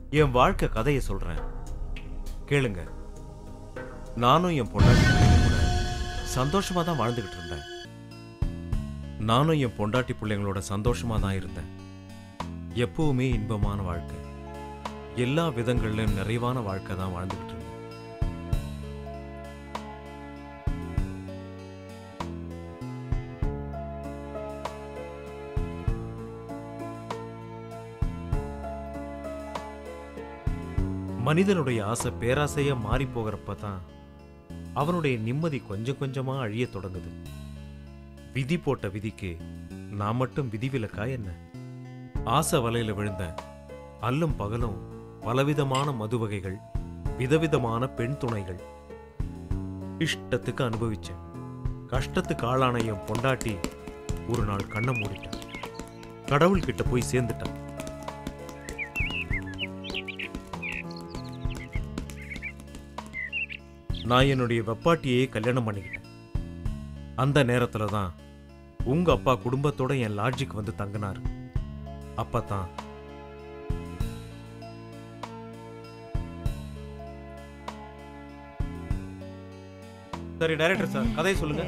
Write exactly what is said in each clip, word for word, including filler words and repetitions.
என் வாழ்க்கை கதையை சொல்றேன், கேளுங்க. நானும் என் பொண்டாட்டி பிள்ளைங்க கூட சந்தோஷமா தான் வாழ்ந்துகிட்டு இருந்தேன். நானும் என் பொண்டாட்டி பிள்ளைங்களோட சந்தோஷமா தான் இருந்தேன். எப்பவுமே இன்பமான வாழ்க்கை, எல்லா விதங்களிலும் நிறைவான வாழ்க்கை தான் வாழ்ந்துகிட்டு இருந்தேன். மனிதனுடைய ஆசை பேராசையா மாறி போகிறப்பதான் அவனுடைய நிம்மதி கொஞ்சம் கொஞ்சமா அழிய தொடங்குது. விதி போட்ட விதிக்கு நான் மட்டும் விதிவிலக்கா என்ன? ஆசை வலையில விழுந்த அல்லும் பகலும் பலவிதமான மது வகைகள், விதவிதமான பெண் துணைகள் இஷ்டத்துக்கு அனுபவிச்சேன். கஷ்டத்துக்கு ஆளான என் பொண்டாட்டி ஒரு நாள் கண்ணை மூடிட்டான். கடவுள் கிட்ட போய் சேர்ந்துட்டான். நான் என்னுடைய வெப்பாட்டியே கல்யாணம் பண்ணிக்கிட்டேன். அந்த நேரத்துல தான் உங்க அப்பா குடும்பத்தோட என் லாட்ஜுக்கு வந்து தங்கினாரு. அப்பதான் சரி டைரக்டர் சார், கதையை சொல்லுங்க.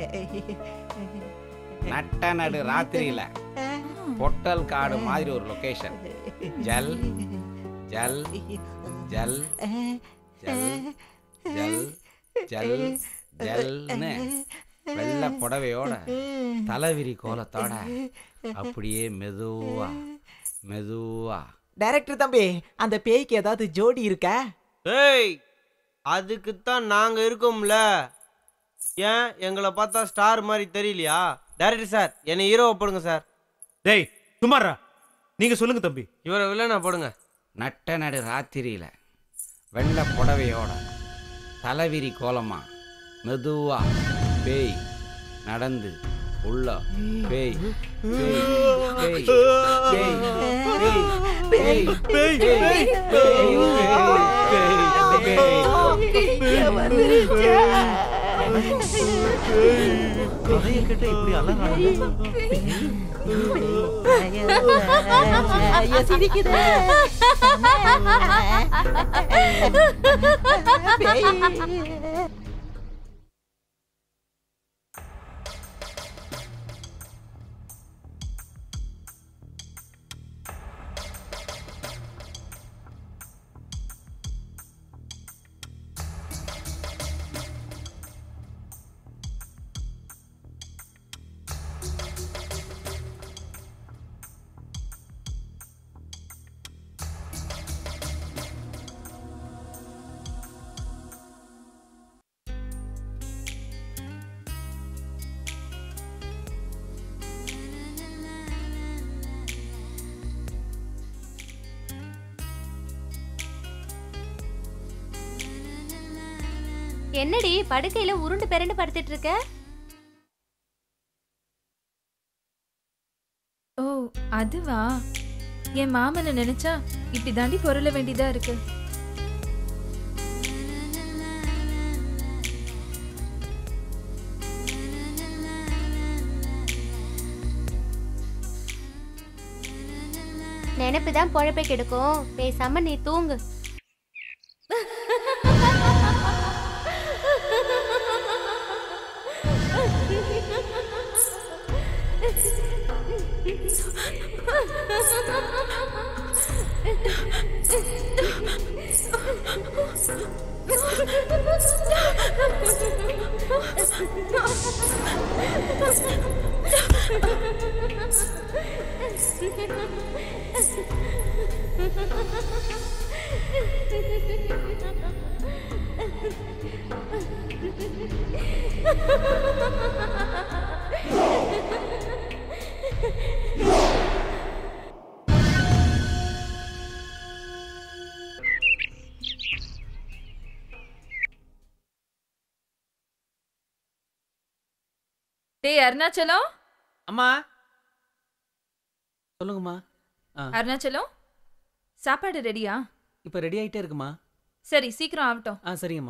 நட்ட நடு ராத்திரியில பொட்டல் காடு மாதிரி ஒரு லொகேஷன். ஜல் ஜல் ஜல் ஜல் ஜல் ஜல் ஜல்னு வெள்ளை புடவையோட தலைவிரி கோலத்தோட அப்படியே மெதுவா மெதுவா. டைரக்டர் தம்பி, அந்த பேய்க்கு ஏதாவது ஜோடி இருக்கா? ஏய், அதுக்குத்தான் நாங்க இருக்கோம்ல. ஏன் எங்களை பார்த்தா ஸ்டார் மாதிரி தெரியலையா? டைரக்டர் சார், என்னை ஹீரோவை போடுங்க சார். டேய் சுமாரா, நீங்க சொல்லுங்க தம்பி. இவரை வில்லனா போடுங்க. நட்ட நடு ராத்திரியில வெள்ளை புடவையோட தலைவிரி கோலமா மெதுவா பேய் நடந்து உள்ள பேய் பேய் பேய் பேய் பேய் பேய் கதையை கேட்ட இப்படி அலறாங்க. சிரிக்குது. என்னடி படுக்கையில உருண்டு பெரண்டு படுத்துட்டு இருக்க? ஓ அதுவா, என் மாமனை நினைச்சா இப்படி தாண்டி பொருள வேண்டியதா இருக்கு. நினைப்புதான் பொழப்பை கெடுக்கும். பேசாம நீ தூங்கு. டேய் அருணாச்சலம். அம்மா சொல்லுங்கம்மா. அருணாச்சலம், சாப்பாடு ரெடியா? இப்போ ரெடி ஆகிட்டே இருக்குமா? சரி சீக்கிரம் ஆகட்டும். ஆ சரிங்கம்மா.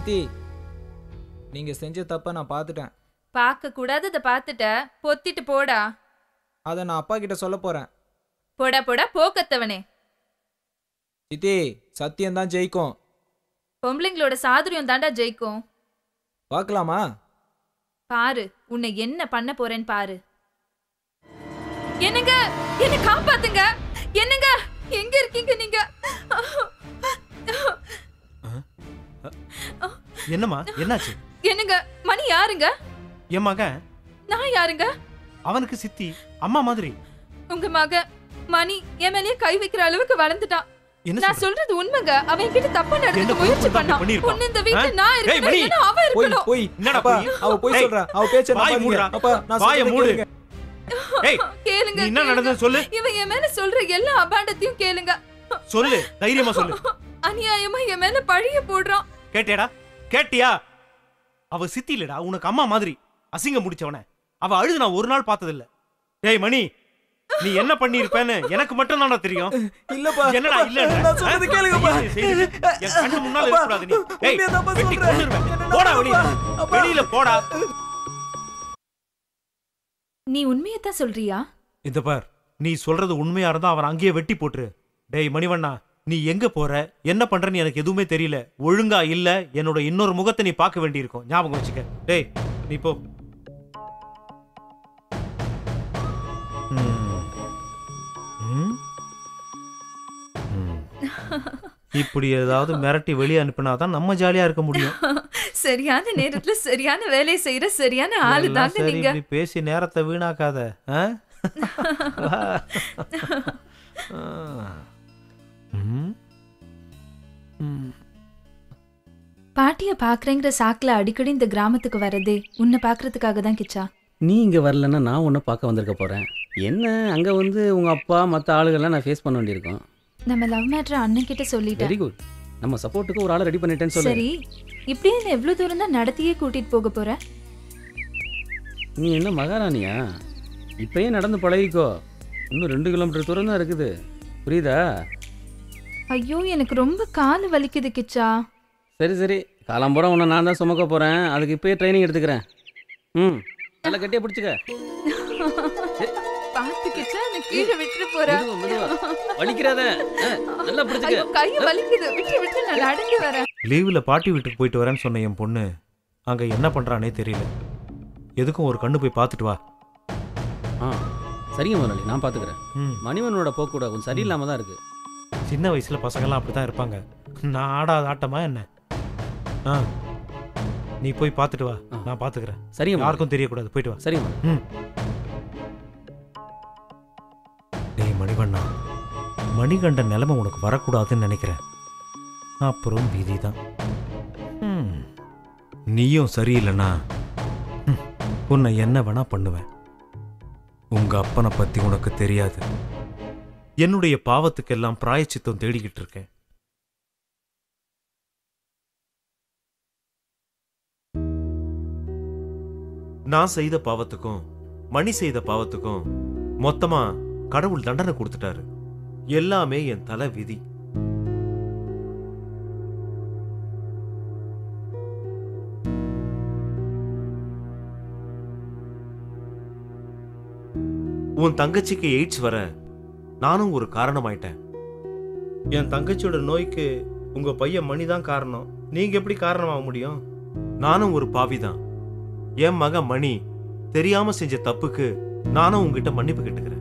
சித்தி, நீங்க செஞ்ச தப்ப நான் பார்த்துட்டேன். பார்க்க கூடாதத பார்த்துட்ட, பொத்திட்டு போடா. அதை நான் அப்பா கிட்ட சொல்ல போறேன். போடா போடா போக்கத்தவனே. சித்தி, சத்தியம் தான் ஜெயிக்கும். பொம்பளைங்களோட சாதுரியம் தாண்டா ஜெயிக்கும். பார்க்கலாமா? பாரு உன்னை என்ன பண்ண போறேன்னு பாரு. என்னங்க, என்ன காப்பாத்துங்க. என்னங்க, எங்க இருக்கீங்க நீங்க? என்னம்மா, என்னாச்சு? என்னங்க, மணி யாருங்க? என் மகன். நான் யாருங்க? அவனுக்கு சித்தி, அம்மா மாதிரி. உங்க மகன் மணி என் மேலயே கை வைக்கிற அளவுக்கு வளர்ந்துட்டான். என்ன நான் சொல்றது உண்மைங்க. அவன் கிட்ட தப்பா நடந்துக்க முயற்சி பண்ணான். பொண்ணு இந்த வீட்ல நான் இருக்கணும், ஏன்னா அவ போய் இருக்கணும். போய் என்னடா அப்பா, போய்? அவ போய் ஏய், சொல்றா. அவ பேச்ச வாயை நம்பாதீங்க. மூடுடா. அப்பா, நான் வாயை சொல்றதை மூடு. கேளுங்க. ஏய், கேளுங்க. நீ என்ன கேளுங்க. நடந்தது சொல்லு. இவன் என் மேல சொல்ற எல்லா அபாண்டத்தையும் கேளுங்க. சொல்லு, தைரியமா சொல்லு. அநியாயமா என் மேல பழிய போடுறான். கேட்டியாடா? கேட்டியா? அவ சித்தி இல்லடா, உனக்கு அம்மா மாதிரி. அசிங்கம் முடிச்சவன. அவ அழுது நான் ஒரு நாள் பார்த்ததில்ல. டேய் மணி, நீ என்ன பண்ணி இருப்பேன்னு எனக்கு மட்டும் தானே தெரியும். இல்லப்பா, என்னடா இல்ல? நான் சொல்றது கேளுங்கப்பா. என் கண்ணு முன்னால இருக்க கூடாது நீ. ஏய், உண்மையா தான்ப்பா வெட்டி சொல்றேன். கொன்னுருவேன். என்ன போடா நம்புப்பா. வெளிய. அப்பா. வெளியில போடா. நீ உண்மையத்தான் சொல்றியா? இந்த பார், நீ சொல்றது உண்மையா இருந்தா அவன் அங்கேயே வெட்டி போட்டுரு. டேய் மணிவண்ணா, நீ எங்க போற, என்ன பண்றன்னு எனக்கு எதுவுமே தெரியல. ஒழுங்கா இல்ல, என்னோட இன்னொரு முகத்தை நீ பார்க்க வேண்டியிருக்கும். ஞாபகம் வச்சுக்க. டேய் நீ போ. ம். ம். ம். இப்படி ஏதாவது மிரட்டி வெளியே அனுப்பினாதான் நம்ம ஜாலியா இருக்க முடியும். சரியான நேரத்துல சரியான வேலையை செய்யற சரியான ஆளு எல்லாம் தாங்க சரி, நீங்க. இப்படி பேசி நேரத்தை வீணாக்காத. ஆ? ம். ம். பாட்டிய பாக்குறேங்கிற சாக்குல அடிக்கடி இந்த கிராமத்துக்கு வரதே உன்னை பாக்குறதுக்காக தான் கிச்சா. நீ இங்கே வரலன்னா நான் உன்னை பார்க்க வந்திருக்க போகிறேன். என்ன அங்கே வந்து உங்கள் அப்பா மற்ற ஆளுகள்லாம் நான் ஃபேஸ் பண்ண வேண்டியிருக்கோம். நம்ம லவ் மேட்டர் அண்ணன் கிட்ட சொல்லிட்டேன். Very good. நம்ம சப்போர்ட்டுக்கு ஒரு ஆளை ரெடி பண்ணிட்டேன்னு சொல்லு. சரி, இப்படியே என்ன எவ்வளவு தூரம் தான் நடத்தியே கூட்டிட்டு போக போற? நீ என்ன மகாராணியா? இப்பயே நடந்து பழகிக்கோ. இன்னும் ரெண்டு கிலோமீட்டர் தூரம் தான் இருக்குது. புரியுதா? ஐயோ, எனக்கு ரொம்ப கால் வலிக்குது கிச்சா. சரி சரி, காலம்புறம் உன்னை நான் தான் சுமக்க போகிறேன். அதுக்கு இப்பயே ட்ரைனிங் எடுத்துக்கிறேன். ம், நல்லா கட்டியா பிடிச்சிக்க. பாத்து கிச்சா, நான் கீழே விட்டுட்டு போறேன். மெதுவா, மெதுவா. வலிக்கிறாத. ஆ, நல்லா பிடிச்சிக்க. ஐயோ, கை வலிக்குது. விட்டு விட்டு நான் நடந்து வரேன். லீவ்ல பாட்டி வீட்டுக்கு போயிட்டு வரேன்னு சொன்ன என் பொண்ணு அங்க என்ன பண்றானே தெரியல. எதுக்கும் ஒரு கண்ணு போய் பார்த்துட்டு வா. ஆ சரிங்க முதலாளி, நான் பார்த்துக்கிறேன். ம். மணிவனோட போக்கூட கொஞ்சம் சரியில்லாம தான் இருக்கு. சின்ன வயசுல பசங்கெல்லாம் அப்படித்தான் இருப்பாங்க. நான் ஆடாத ஆட்டமா என்ன? ஆ, நீ போய் பார்த்துட்டு வா, ஆ. நான் பார்த்துக்கிறேன். சரிங்க முதலாளி. யாருக்கும் தெரியக்கூடாது. போயிட்டு வா. சரிங்க முதலாளி. ம். டேய் மணிவண்ணா, மணிகண்டன் நிலைமை உனக்கு வரக்கூடாதுன்னு நினைக்கிறேன். அப்புறம் விதி தான். நீயும் சரியில்லைனா ம், உன்னை என்ன வேணா பண்ணுவேன். உங்க அப்பனை பத்தி உனக்கு தெரியாது. என்னுடைய பாவத்துக்கெல்லாம் பிராயச்சித்தம் தேடிக்கிட்டு இருக்கேன். நான் செய்த பாவத்துக்கும் மணி செய்த பாவத்துக்கும் மொத்தமா கடவுள் தண்டனை கொடுத்துட்டாரு. எல்லாமே என் தலை விதி. உன் தங்கச்சிக்கு எய்ட்ஸ் வர நானும் ஒரு காரணமாயிட்டேன். என் தங்கச்சியோட நோய்க்கு உங்க பையன் மணிதான் காரணம். நீங்க எப்படி காரணமாக முடியும்? நானும் ஒரு பாவிதான். என் மகன் மணி தெரியாம செஞ்ச தப்புக்கு நானும் உங்ககிட்ட மன்னிப்பு கேட்டுக்கிறேன்.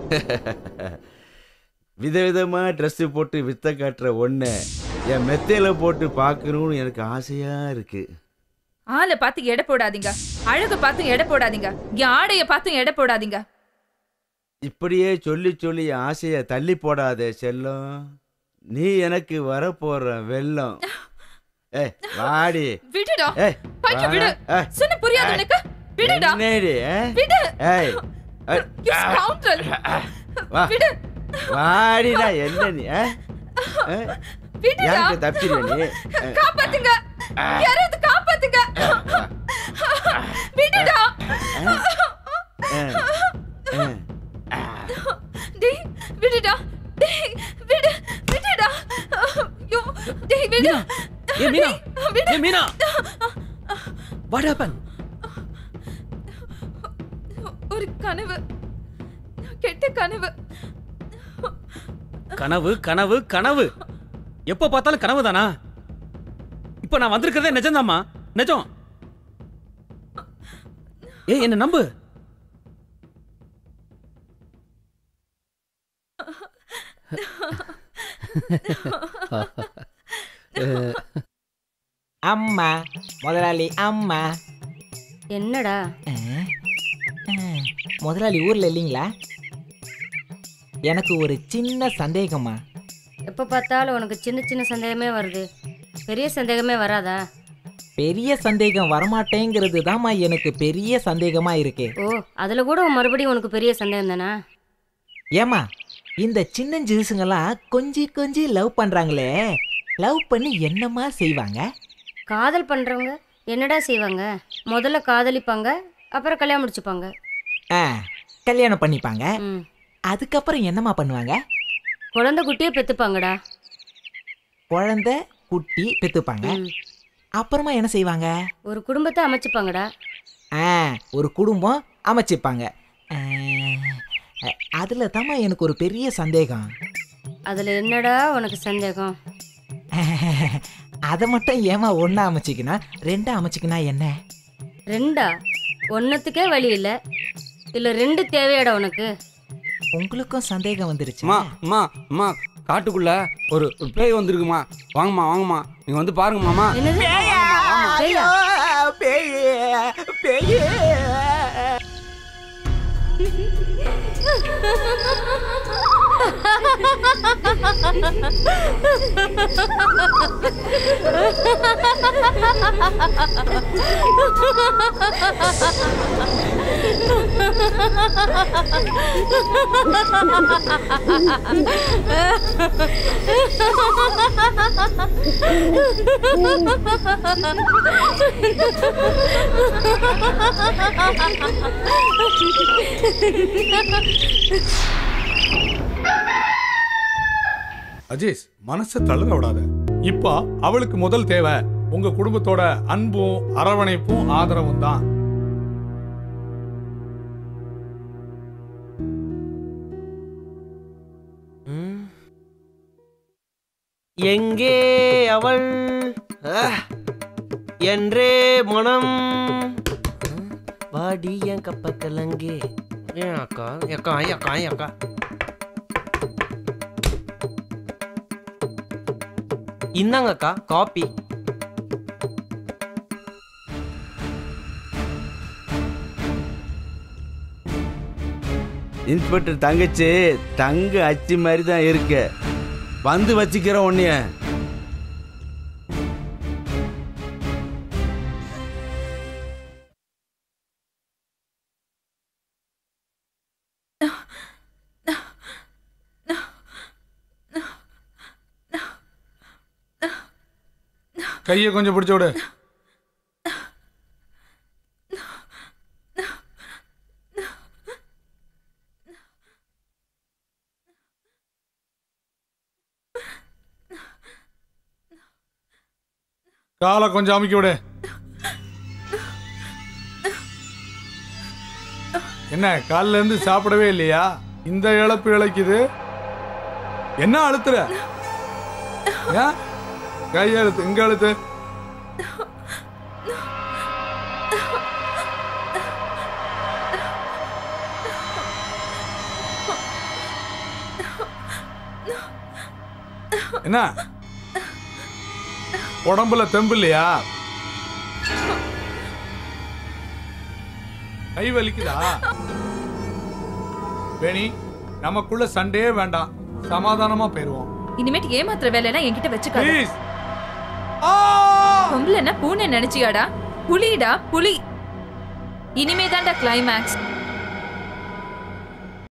விதவிதமா ட்ரெஸ் போட்டு வித்த காட்டுற ஒண்ணு என் மெத்தையில போட்டு பார்க்கணும்னு எனக்கு ஆசையா இருக்கு. ஆளை பார்த்து எடை போடாதீங்க, அழக பார்த்து எடை போடாதீங்க, என் ஆடைய பார்த்து எடை போடாதீங்க. இப்படியே சொல்லி சொல்லி ஆசைய தள்ளி போடாதே செல்லம். நீ எனக்கு வரப்போற வெள்ளம். ஏய் வாடி. விடுடா. ஏய் பைக்கு விடு. சொன்ன புரியாது உனக்கு? விடுடா. என்னடி? விடு. ஏய் You scoundrel. வா. விடு. வாடிடா. என்ன நீ? விடுடா. யாருக்கு தப்பிச்சிருக்க நீ? காப்பாத்துங்க. யாராவது காப்பாத்துங்க. விடுடா. டேய் விடுடா. டேய் விடு. விடுடா. யோ டேய் விடு. ஏ மீனா. ஏ மீனா. What happened? ஒரு கனவு. கெட்ட கனவு. கனவு கனவு கனவு. எப்ப பார்த்தாலும் கனவு தானா? இப்ப நான் வந்திருக்கிறதே நிஜம்தாம்மா, நிஜம். ஏய் என்ன நம்பு. அம்மா முதலாளி அம்மா. என்னடா? முதலாளி ஊர்ல இல்லைங்களா? எனக்கு ஒரு சின்ன சந்தேகம்மா. எப்போ பார்த்தாலும் உனக்கு சின்ன சின்ன சந்தேகமே வருது, பெரிய சந்தேகமே வராதா? பெரிய சந்தேகம் வரமாட்டேங்கிறது தான்மா எனக்கு பெரிய சந்தேகமா இருக்கு. ஓ, அதில் கூட மறுபடியும் உனக்கு பெரிய சந்தேகம் தானா? ஏமா இந்த சின்ன ஜூஸுங்கெல்லாம் கொஞ்சி கொஞ்சி லவ் பண்றாங்களே, லவ் பண்ணி என்னமா செய்வாங்க? காதல் பண்ணுறவங்க என்னடா செய்வாங்க? முதல்ல காதலிப்பாங்க, அப்புறம் கல்யாணம் முடிச்சுப்பாங்க. ஆ கல்யாணம் பண்ணிப்பாங்க. ம், அதுக்கப்புறம் என்னம்மா பண்ணுவாங்க? குழந்தை குட்டியே பெற்றுப்பாங்கடா. குழந்தை குட்டி பெற்றுப்பாங்க. ம், அப்புறமா என்ன செய்வாங்க? ஒரு குடும்பத்தை அமைச்சுப்பாங்கடா. ஆ ஒரு குடும்பம் அமைச்சிப்பாங்க. அதில் தாம்மா எனக்கு ஒரு பெரிய சந்தேகம். அதில் என்னடா உனக்கு சந்தேகம்? அதை மட்டும் ஏமா ஒன்றா அமைச்சிக்கினா ரெண்டா அமைச்சிக்கினா என்ன? ரெண்டா? ஒன்னத்துக்கே வழி இல்லை, இல்லை ரெண்டு தேவையாடா உனக்கு? உங்களுக்கும் சந்தேகம் வந்துருச்சு? அம்மா அம்மா அம்மா காட்டுக்குள்ள ஒரு ஒரு பேய் வந்திருக்குமா, வாங்கம்மா வாங்கம்மா, நீங்க வந்து பாருங்கம்மா. என்னது? பேயா? பேய் பேய். அஜேஷ், மனசை தளர விடாத. இப்ப அவளுக்கு முதல் தேவை உங்க குடும்பத்தோட அன்பும் அரவணைப்பும் ஆதரவும் தான். எங்கே அவள் என்றே மனம் வாடி என் கப்ப கலங்கே. ஏன் அக்கா அக்கா அக்கா அக்கா இந்தாங்க அக்கா காப்பி. இன்ஸ்பெக்டர் தங்கச்சி தங்க அச்சு மாதிரி தான் இருக்கு, வந்து வச்சுக்கிற ஒன்னைய. கையை கொஞ்சம் பிடிச்ச விடு. காலை கொஞ்சம் அமுக்கி விடு. என்ன காலில இருந்து சாப்பிடவே இல்லையா? இந்த இழப்பு இழைக்குது. என்ன அழுத்துற? கை அழுத்து, இங்க அழுத்து. என்ன உடம்புல தெம்பு இல்லையா? கை வலிக்குதா? வேணி, நமக்குள்ள சண்டையே வேண்டாம், சமாதானமா போயிருவோம். இனிமேட்டு ஏமாத்துற வேலையெல்லாம் என்கிட்ட வச்சுக்காத. ப்ளீஸ். பொம்பளைன்னா பூனை நினைச்சியாடா? புலிடா புலி. இனிமே தான்டா கிளைமேக்ஸ்.